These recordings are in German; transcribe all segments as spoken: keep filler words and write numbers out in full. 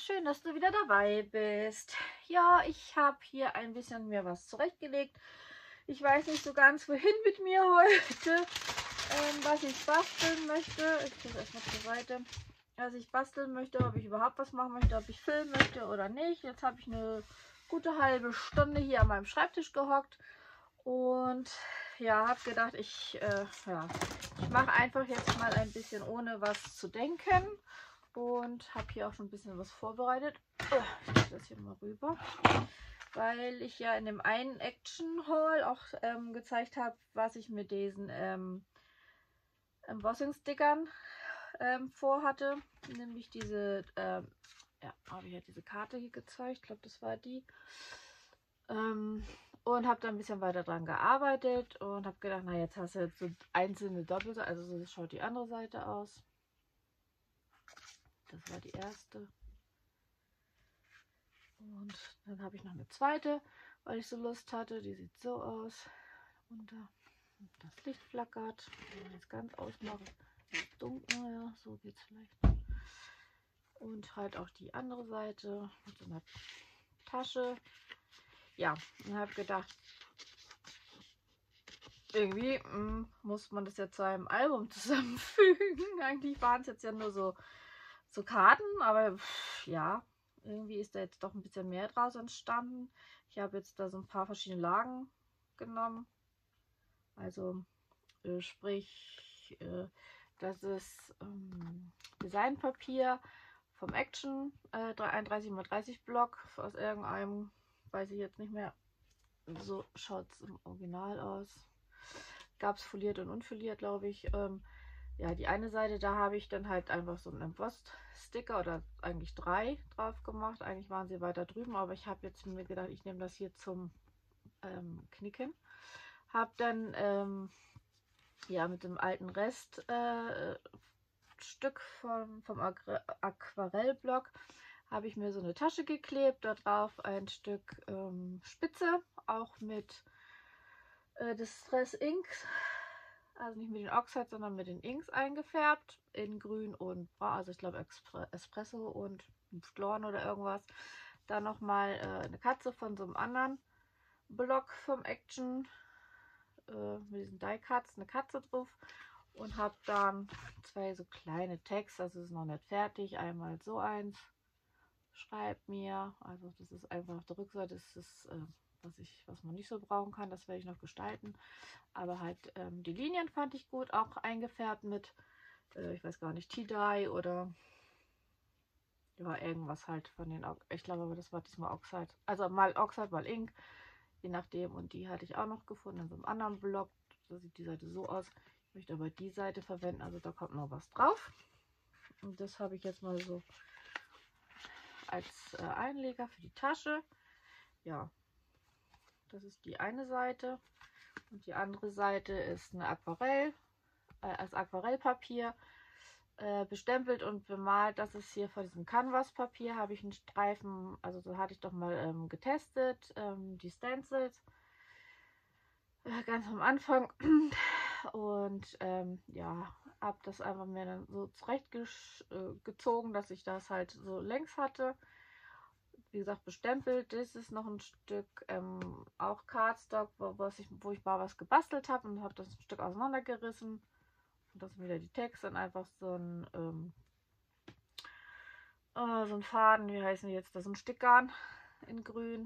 schön, dass du wieder dabei bist. Ja, ich habe hier ein bisschen mir was zurechtgelegt. Ich weiß nicht so ganz, wohin mit mir heute, ähm, was ich basteln möchte. Ich tue erstmal zur Seite. Was ich basteln möchte, ob ich überhaupt was machen möchte, ob ich filmen möchte oder nicht. Jetzt habe ich eine gute halbe Stunde hier an meinem Schreibtisch gehockt und ja, habe gedacht, ich, äh, ja, ich mache einfach jetzt mal ein bisschen ohne was zu denken. Und habe hier auch schon ein bisschen was vorbereitet. Oh, ich mache das hier mal rüber. Weil ich ja in dem einen Action Haul auch ähm, gezeigt habe, was ich mit diesen ähm, Embossing-Stickern ähm, vorhatte. Nämlich diese, ähm, ja, habe ich ja diese Karte hier gezeigt. Ich glaube, das war die. Ähm, und habe da ein bisschen weiter dran gearbeitet und habe gedacht, na jetzt hast du jetzt so einzelne Doppelseiten. Also so schaut die andere Seite aus. Das war die erste. Und dann habe ich noch eine zweite, weil ich so Lust hatte. Die sieht so aus. Und da das Licht flackert. Wenn ich jetzt ganz ausmache, ist dunkel. Ja, so geht es vielleicht. Und halt auch die andere Seite mit so einer Tasche. Ja, und habe gedacht, irgendwie mh, muss man das ja zu einem Album zusammenfügen. Eigentlich waren es jetzt ja nur so, so Karten, aber pff, ja, irgendwie ist da jetzt doch ein bisschen mehr draus entstanden. Ich habe jetzt da so ein paar verschiedene Lagen genommen. Also äh, sprich, äh, das ist ähm, Designpapier vom Action äh, einunddreißig mal dreißig Block aus irgendeinem, weiß ich jetzt nicht mehr. So schaut es im Original aus. Gab es foliert und unfoliert, glaube ich. Ähm, ja, die eine Seite, da habe ich dann halt einfach so einen Embossed-Sticker oder eigentlich drei drauf gemacht. Eigentlich waren sie weiter drüben, aber ich habe jetzt mir gedacht, ich nehme das hier zum ähm, Knicken. Habe dann ähm, ja mit dem alten Reststück äh, vom, vom Aquarellblock habe ich mir so eine Tasche geklebt. Da drauf ein Stück ähm, Spitze, auch mit äh, Distress Inks. Also nicht mit den Oxide, sondern mit den Inks eingefärbt. In grün und braun. Also ich glaube Espresso und Florn oder irgendwas. Dann nochmal äh, eine Katze von so einem anderen Block vom Action. Äh, mit diesen Die Cuts. Eine Katze drauf. Und habe dann zwei so kleine Tags. Das ist noch nicht fertig. Einmal so eins. Schreib mir. Also das ist einfach auf der Rückseite. Das ist äh, was ich, was man nicht so brauchen kann. Das werde ich noch gestalten. Aber halt ähm, die Linien fand ich gut, auch eingefärbt mit, äh, ich weiß gar nicht, Tea-Dye oder ja, irgendwas halt von den, ich glaube aber das war diesmal Oxide. Also mal Oxide, mal Ink, je nachdem. Und die hatte ich auch noch gefunden in so einem anderen Block. So sieht die Seite so aus. Ich möchte aber die Seite verwenden, also da kommt noch was drauf. Und das habe ich jetzt mal so als äh, Einleger für die Tasche. Ja, das ist die eine Seite. Und die andere Seite ist eine Aquarell, äh, als Aquarellpapier äh, bestempelt und bemalt. Das ist hier von diesem Canvas-Papier, habe ich einen Streifen, also so hatte ich doch mal ähm, getestet, ähm, die Stencils, äh, ganz am Anfang. Und ähm, ja, habe das einfach mir dann so zurechtgezogen, äh, dass ich das halt so längs hatte. Wie gesagt, bestempelt. Das ist noch ein Stück ähm, auch Cardstock, wo, was ich, wo ich mal was gebastelt habe und habe das ein Stück auseinandergerissen. Und das sind wieder die Texte und einfach so ein, ähm, äh, so ein Faden, wie heißen die jetzt? Das ist ein Stickgarn in grün.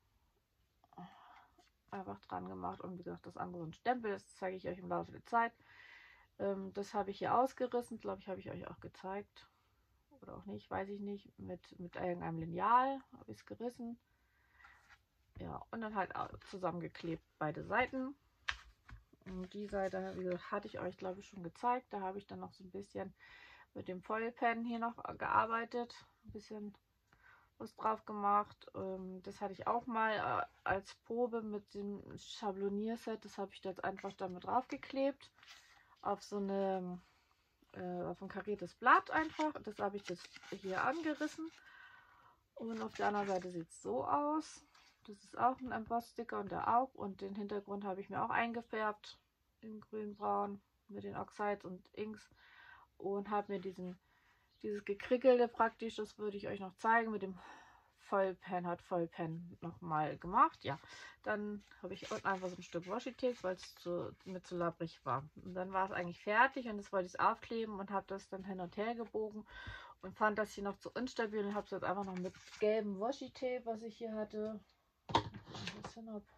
Einfach dran gemacht und wie gesagt, das andere ein Stempel, das zeige ich euch im Laufe der Zeit. Ähm, das habe ich hier ausgerissen, glaube ich, habe ich euch auch gezeigt. Oder auch nicht, weiß ich nicht. Mit, mit irgendeinem Lineal habe ich es gerissen. Ja, und dann halt zusammengeklebt beide Seiten. Und die Seite, wie gesagt, hatte ich euch, glaube ich, schon gezeigt. Da habe ich dann noch so ein bisschen mit dem Foilpen hier noch gearbeitet. Ein bisschen was drauf gemacht. Das hatte ich auch mal als Probe mit dem Schablonierset. Das habe ich jetzt einfach damit drauf geklebt. Auf so eine, auf ein kariertes Blatt einfach. Das habe ich jetzt hier angerissen. Und auf der anderen Seite sieht es so aus. Das ist auch ein Emboss-Sticker und der auch. Und den Hintergrund habe ich mir auch eingefärbt in grün-braun mit den Oxides und Inks. Und habe mir diesen Dieses gekrickelte praktisch, das würde ich euch noch zeigen mit dem Vollpen, hat Vollpen nochmal gemacht. Ja, dann habe ich unten einfach so ein Stück Washi-Tape, weil es zu, mir zu labbrig war. Und dann war es eigentlich fertig und das wollte ich aufkleben und habe das dann hin und her gebogen und fand das hier noch zu instabil und habe es jetzt einfach noch mit gelbem Washi-Tape, was ich hier hatte. Ein bisschen ab.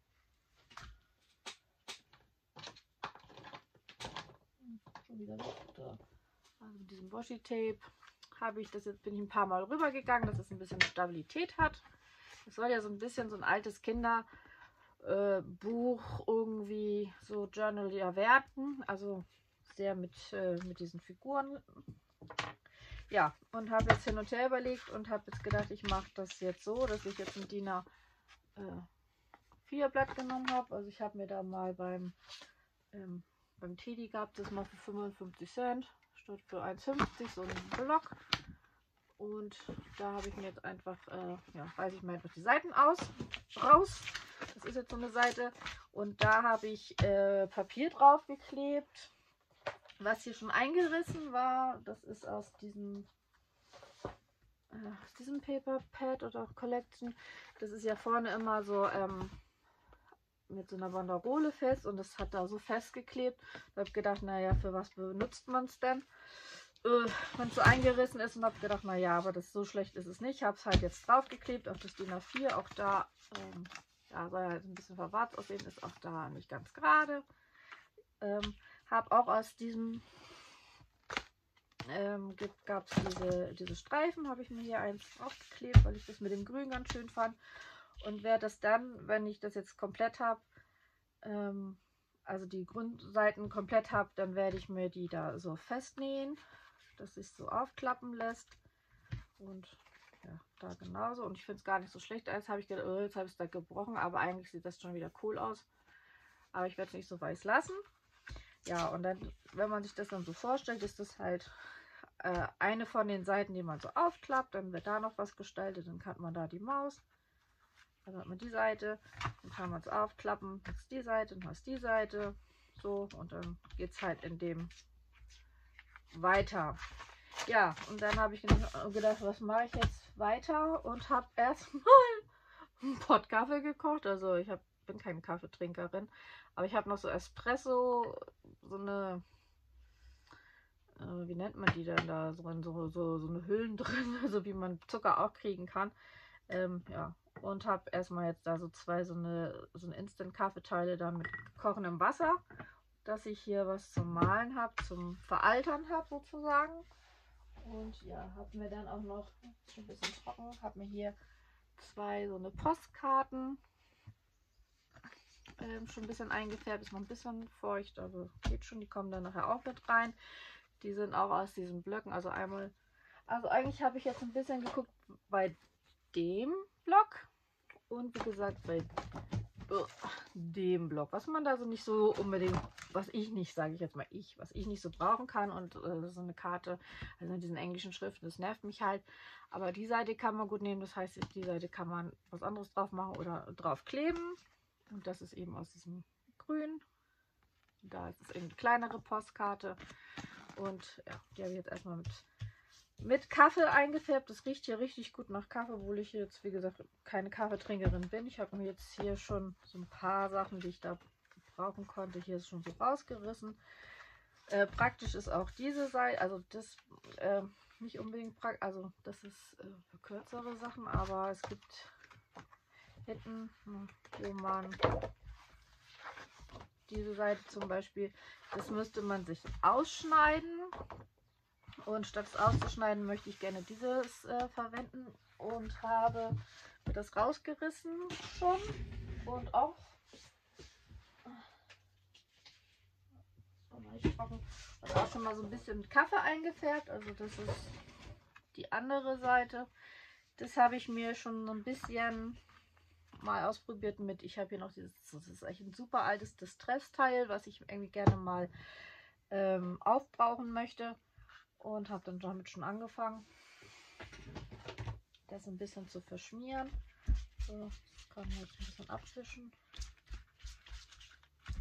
Schon wieder da. Also mit diesem Washi-Tape habe ich das jetzt, bin ich ein paar Mal rübergegangen, dass es ein bisschen Stabilität hat. Das soll ja so ein bisschen so ein altes Kinderbuch äh, irgendwie so Journal ja werden. Also sehr mit, äh, mit diesen Figuren. Ja, und habe jetzt hin und her überlegt und habe jetzt gedacht, ich mache das jetzt so, dass ich jetzt ein D I N A vier Blatt genommen habe. Also ich habe mir da mal beim, ähm, beim Teddy gehabt, das mal für fünfundfünfzig Cent statt für eins fünfzig so einen Block. Und da habe ich mir jetzt einfach, äh, ja, reiße ich mir einfach die Seiten aus, raus. Das ist jetzt so eine Seite. Und da habe ich äh, Papier drauf geklebt, was hier schon eingerissen war. Das ist aus diesem, äh, aus diesem Paper Pad oder Collection. Das ist ja vorne immer so ähm, mit so einer Banderole fest und das hat da so festgeklebt. Da habe ich gedacht, naja, für was benutzt man es denn? Wenn es so eingerissen ist und habe gedacht, naja, aber das so schlecht ist es nicht. Ich habe es halt jetzt draufgeklebt auf das D I N A vier. Auch da, ähm, da soll halt ein bisschen verwahrt aussehen, ist auch da nicht ganz gerade. Ähm, habe auch aus diesem, ähm, gab es diese, diese Streifen, habe ich mir hier eins draufgeklebt, weil ich das mit dem Grün ganz schön fand. Und werde das dann, wenn ich das jetzt komplett habe, ähm, also die Grundseiten komplett habe, dann werde ich mir die da so festnähen, dass sich so aufklappen lässt. Und ja, da genauso. Und ich finde es gar nicht so schlecht. Jetzt habe ich gedacht, oh, jetzt habe ich es da gebrochen, aber eigentlich sieht das schon wieder cool aus. Aber ich werde es nicht so weiß lassen. Ja, und dann, wenn man sich das dann so vorstellt, ist das halt äh, eine von den Seiten, die man so aufklappt. Dann wird da noch was gestaltet, dann hat man da die Maus. Dann hat man die Seite, dann kann man es aufklappen, dann ist die Seite, dann hast die Seite. So, und dann geht es halt in dem weiter. Ja, und dann habe ich gedacht, was mache ich jetzt weiter und habe erstmal einen Pott Kaffee gekocht. Also ich hab, bin keine Kaffeetrinkerin, aber ich habe noch so Espresso, so eine, äh, wie nennt man die denn da, so, so, so, so eine Hüllen drin, so wie man Zucker auch kriegen kann. Ähm, ja, und habe erstmal jetzt da so zwei so eine, so eine Instant-Kaffeeteile da mit kochendem Wasser, dass ich hier was zum Malen habe, zum Veraltern habe sozusagen. Und ja, habe mir dann auch noch, schon ein bisschen trocken, habe mir hier zwei so eine Postkarten ähm, schon ein bisschen eingefärbt, ist noch ein bisschen feucht, aber geht schon, die kommen dann nachher auch mit rein. Die sind auch aus diesen Blöcken, also einmal, also eigentlich habe ich jetzt ein bisschen geguckt bei dem Block und wie gesagt bei uh, dem Block, was man da so nicht so unbedingt, was ich nicht, sage ich jetzt mal ich, was ich nicht so brauchen kann und äh, so eine Karte, also mit diesen englischen Schriften, das nervt mich halt, aber die Seite kann man gut nehmen, das heißt, die Seite kann man was anderes drauf machen oder drauf kleben und das ist eben aus diesem Grün, da ist es eben eine kleinere Postkarte und ja, die habe ich jetzt erstmal mit mit Kaffee eingefärbt. Das riecht hier richtig gut nach Kaffee, obwohl ich jetzt, wie gesagt, keine Kaffeetrinkerin bin. Ich habe mir jetzt hier schon so ein paar Sachen, die ich da brauchen konnte, hier ist schon so rausgerissen. Äh, praktisch ist auch diese Seite, also das äh, nicht unbedingt praktisch, also das ist äh, für kürzere Sachen, aber es gibt hinten, wo man diese Seite zum Beispiel, das müsste man sich ausschneiden. Und statt es auszuschneiden, möchte ich gerne dieses äh, verwenden und habe mir das rausgerissen schon und auch, und auch schon mal so ein bisschen mit Kaffee eingefärbt. Also das ist die andere Seite. Das habe ich mir schon so ein bisschen mal ausprobiert mit, ich habe hier noch dieses, das ist eigentlich ein super altes Distress-Teil, was ich irgendwie gerne mal ähm, aufbrauchen möchte. Und habe dann damit schon angefangen, das ein bisschen zu verschmieren. So, das kann man jetzt ein bisschen abwischen.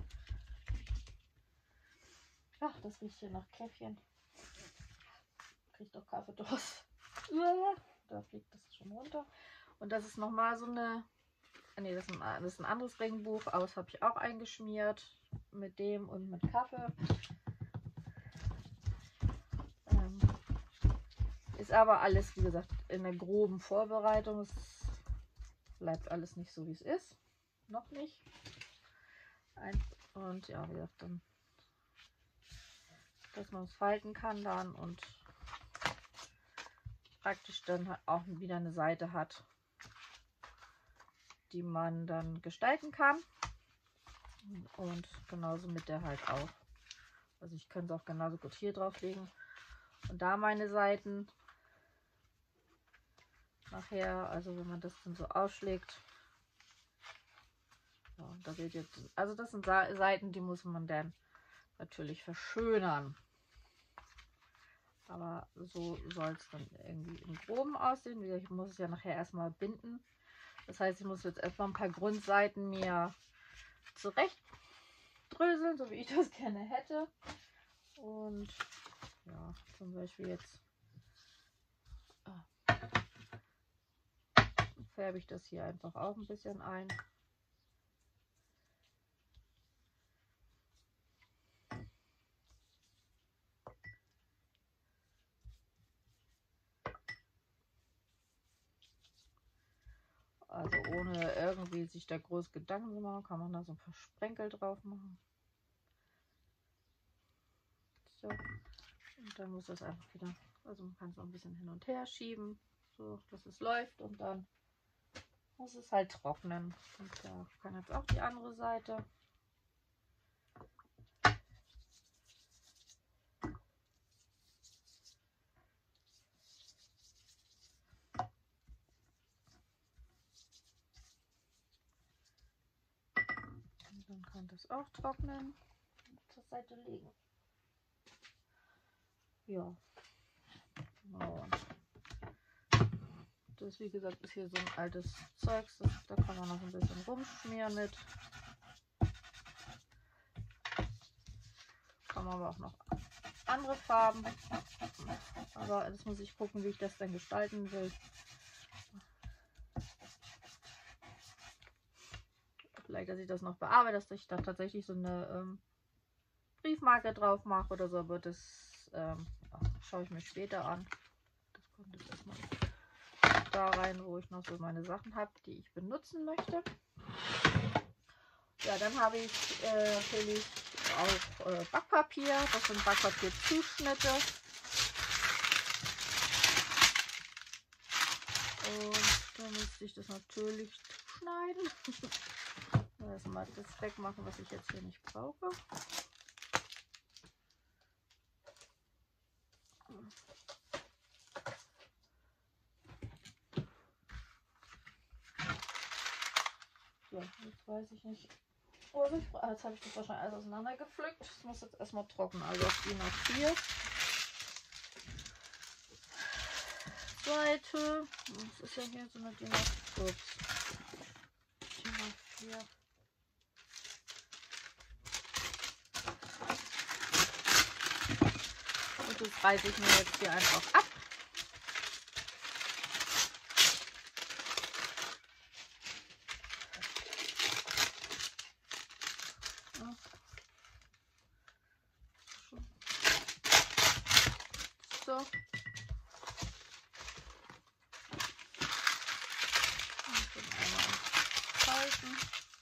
Ach, das riecht hier nach Käffchen. kriegt doch Kaffeedurst. Da fliegt das schon runter. Und das ist nochmal so eine, nee, das ist ein, das ist ein anderes Regenbuch, aber das habe ich auch eingeschmiert mit dem und mit Kaffee. Ähm, ist aber alles, wie gesagt, in der groben Vorbereitung. Es bleibt alles nicht so, wie es ist. Noch nicht. Ein, und ja, wie gesagt, dann, dass man es falten kann dann und praktisch dann auch wieder eine Seite hat, die man dann gestalten kann. Und genauso mit der halt auch. Also ich könnte es auch genauso gut hier drauf legen. Und da meine Seiten nachher, also wenn man das dann so aufschlägt. Ja, da seht ihr, also das sind Seiten, die muss man dann natürlich verschönern. Aber so soll es dann irgendwie im Groben aussehen. Wie gesagt, ich muss es ja nachher erstmal binden. Das heißt, ich muss jetzt erstmal ein paar Grundseiten mir zurecht dröseln, so wie ich das gerne hätte. Und ja, zum Beispiel jetzt ah, färbe ich das hier einfach auch ein bisschen ein. Also ohne irgendwie sich da groß Gedanken zu machen, kann man da so ein paar Sprenkel drauf machen. So. Und dann muss das einfach wieder, also man kann es auch ein bisschen hin und her schieben, so dass es läuft und dann muss es halt trocknen. Und da kann jetzt auch die andere Seite. Und dann kann das auch trocknen und zur Seite legen. Ja. Genau. Das, wie gesagt, ist hier so ein altes Zeugs, das, da kann man noch ein bisschen rumschmieren mit. Kann man aber auch noch andere Farben. Aber jetzt muss ich gucken, wie ich das dann gestalten will. Vielleicht, dass ich das noch bearbeite, dass ich da tatsächlich so eine ähm, Briefmarke drauf mache oder so, aber das ähm, schaue ich mir später an. Das kommt jetzt erstmal da rein, wo ich noch so meine Sachen habe, die ich benutzen möchte. Ja, dann habe ich äh, natürlich auch äh, Backpapier. Das sind Backpapierzuschnitte. Und dann müsste ich das natürlich schneiden. Erstmal das wegmachen, was ich jetzt hier nicht brauche. So, jetzt weiß ich nicht. Oh, jetzt habe ich das wahrscheinlich alles auseinander gepflückt. Das muss jetzt erstmal trocknen. Also auf die noch vier Seite. Das ist ja hier so eine D I N A vier. Und das reiße ich mir jetzt hier einfach ab. So. Und dann einmal falten.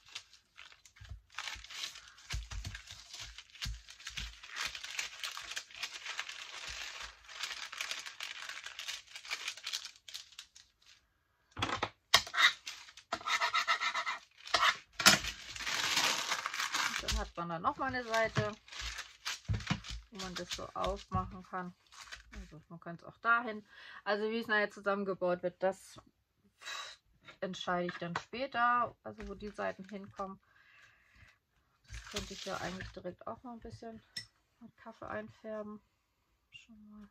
Dann hat man dann noch mal eine Seite, wo man das so aufmachen kann. Also man kann es auch dahin. Also wie es nachher zusammengebaut wird, das entscheide ich dann später. Also wo die Seiten hinkommen. Das könnte ich ja eigentlich direkt auch mal ein bisschen mit Kaffee einfärben. Schon mal.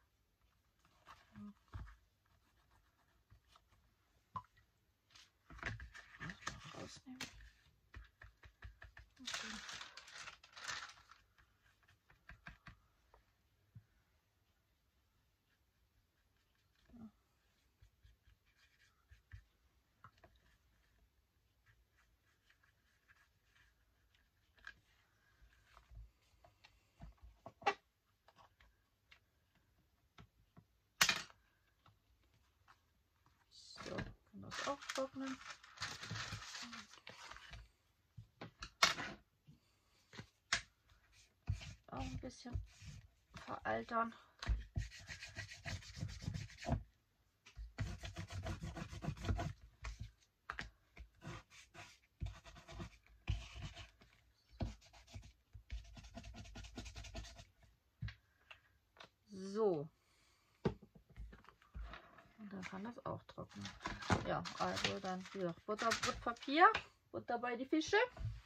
Ja. Rausnehmen. Okay. trocknen. Auch ein bisschen veraltern. So. Und dann kann das auch trocknen. Ja, also dann wieder Butter, Buttpapier, Butter bei die Fische.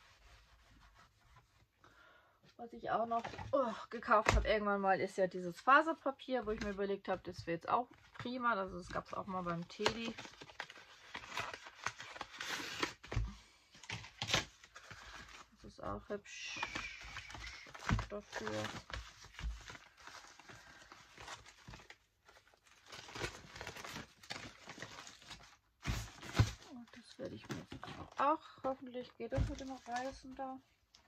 Was ich auch noch oh, gekauft habe irgendwann mal, ist ja dieses Faserpapier, wo ich mir überlegt habe, das wäre jetzt auch prima. Also das gab es auch mal beim Teddy. Das ist auch hübsch dafür. Und das werde ich mir jetzt auch, hoffentlich geht das mit dem Reißen da.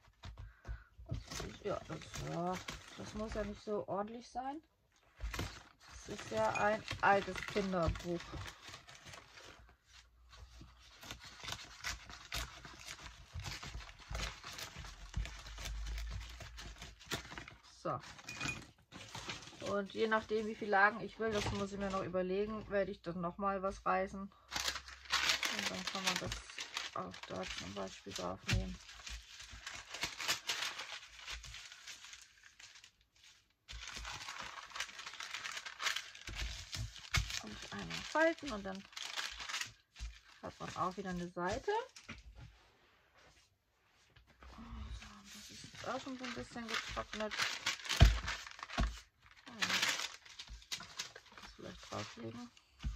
Ja, das, ja, das muss ja nicht so ordentlich sein. Das ist ja ein altes Kinderbuch. So. Und je nachdem, wie viele Lagen ich will, das muss ich mir noch überlegen, werde ich dann noch mal was reißen. Und dann kann man das auch da zum Beispiel drauf nehmen. Und einmal falten und dann hat man auch wieder eine Seite. Das ist jetzt auch schon so ein bisschen getrocknet. Das vielleicht drauflegen.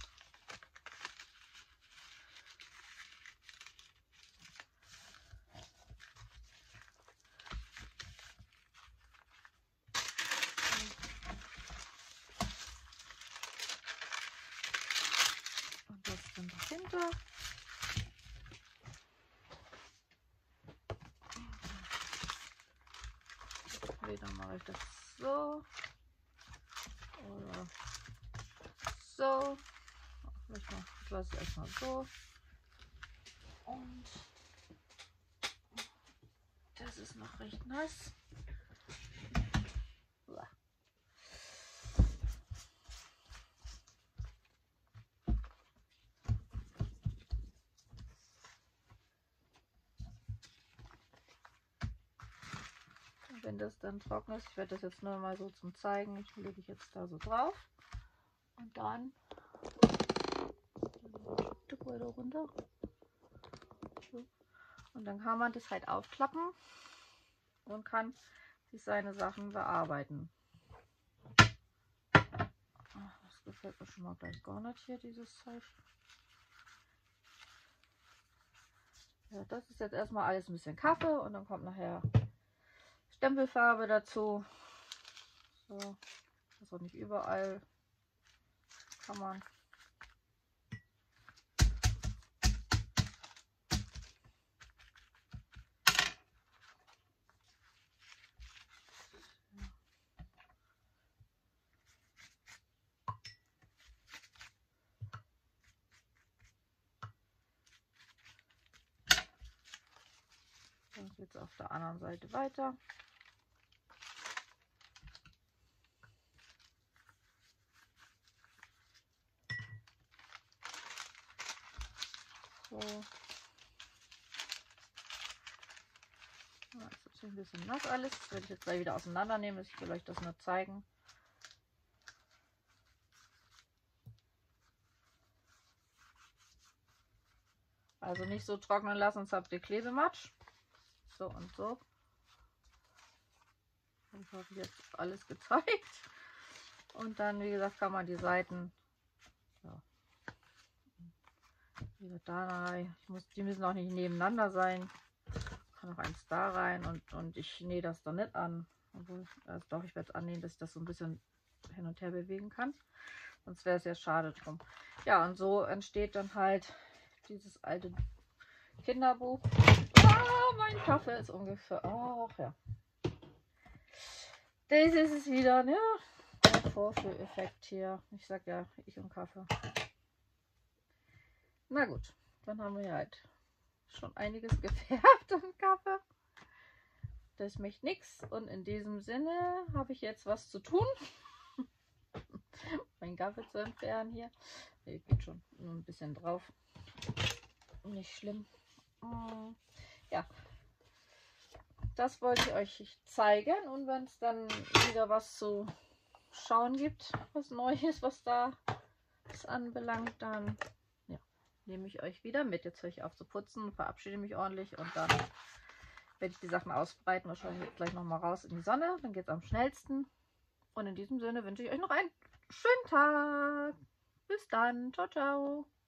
Und das dann dahinter. Wieder mache ich das so oder so. Ich lasse es erstmal so. Und das ist noch recht nass. Wenn das dann trocken ist, ich werde das jetzt nur mal so zum Zeigen, ich lege ich jetzt da so drauf und dann ein Stück weiter runter und dann kann man das halt aufklappen und kann sich seine Sachen bearbeiten. Das gefällt mir schon mal gleich gar nicht hier, dieses Zeug. Ja, das ist jetzt erstmal alles ein bisschen Kaffee und dann kommt nachher Stempelfarbe dazu. So, das ist auch nicht überall. Kann man. Und jetzt auf der anderen Seite weiter. So. Ja, ist ein bisschen nass alles. Das werde ich jetzt gleich wieder auseinandernehmen. Ich will euch das nur zeigen. Also nicht so trocknen lassen, sonst habt ihr Klebematsch. So und so. Ich habe jetzt alles gezeigt. Und dann, wie gesagt, kann man die Seiten ja, wieder da rein. Ich muss, die müssen auch nicht nebeneinander sein. Kann noch eins da rein und, und ich nähe das dann nicht an. Obwohl, also doch, ich werde es annähen, dass ich das so ein bisschen hin und her bewegen kann. Sonst wäre es ja schade drum. Ja, und so entsteht dann halt dieses alte Kinderbuch. Oh, mein Kaffee ist ungefähr. Ach ja. Das ist es wieder, ne? Der Vorführeffekt hier. Ich sag ja, ich und Kaffee. Na gut, dann haben wir halt schon einiges gefärbt im Kaffee. Das macht nichts. Und in diesem Sinne habe ich jetzt was zu tun. Mein Kaffee zu entfernen hier. Hier geht schon nur ein bisschen drauf. Nicht schlimm. Ja, das wollte ich euch zeigen. Und wenn es dann wieder was zu schauen gibt, was Neues, was da das anbelangt, dann ja, nehme ich euch wieder mit. Jetzt höre ich auf zu putzen, verabschiede mich ordentlich und dann werde ich die Sachen ausbreiten. Wahrscheinlich gleich noch mal raus in die Sonne. Dann geht es am schnellsten. Und in diesem Sinne wünsche ich euch noch einen schönen Tag. Bis dann. Ciao, ciao.